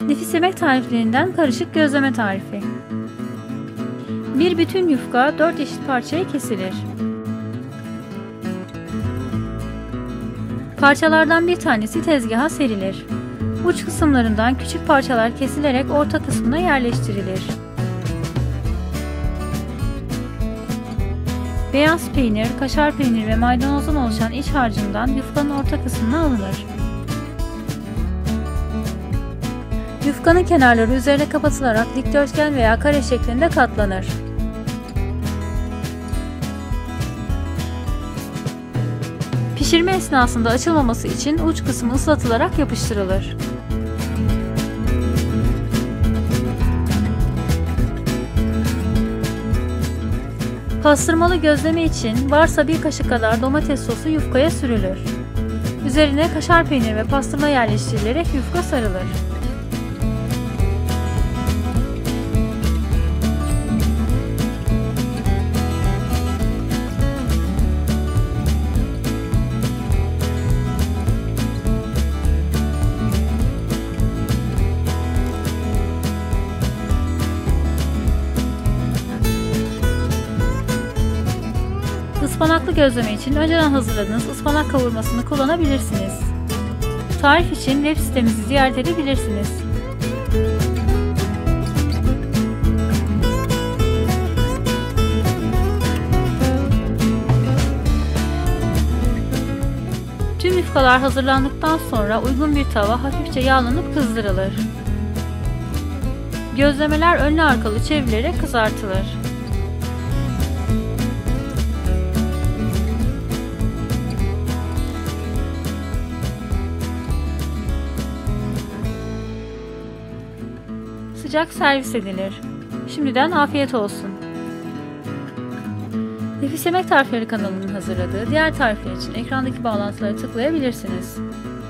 Nefis yemek tariflerinden karışık gözleme tarifi. Bir bütün yufka 4 eşit parçaya kesilir. Parçalardan bir tanesi tezgaha serilir. Uç kısımlarından küçük parçalar kesilerek orta kısmına yerleştirilir. Beyaz peynir, kaşar peynir ve maydanozdan oluşan iç harcından yufkanın orta kısmına alınır. Yufkanın kenarları üzerine kapatılarak dikdörtgen veya kare şeklinde katlanır. Pişirme esnasında açılmaması için uç kısmı ıslatılarak yapıştırılır. Pastırmalı gözleme için varsa bir kaşık kadar domates sosu yufkaya sürülür. Üzerine kaşar peynir ve pastırma yerleştirilerek yufka sarılır. Ispanaklı gözleme için önceden hazırladığınız ıspanak kavurmasını kullanabilirsiniz. Tarif için web sitemizi ziyaret edebilirsiniz. Tüm yufkalar hazırlandıktan sonra uygun bir tava hafifçe yağlanıp kızdırılır. Gözlemeler önlü arkalı çevrilerek kızartılır. Sıcak servis edilir. Şimdiden afiyet olsun. Nefis Yemek Tarifleri kanalının hazırladığı diğer tarifler için ekrandaki bağlantılara tıklayabilirsiniz.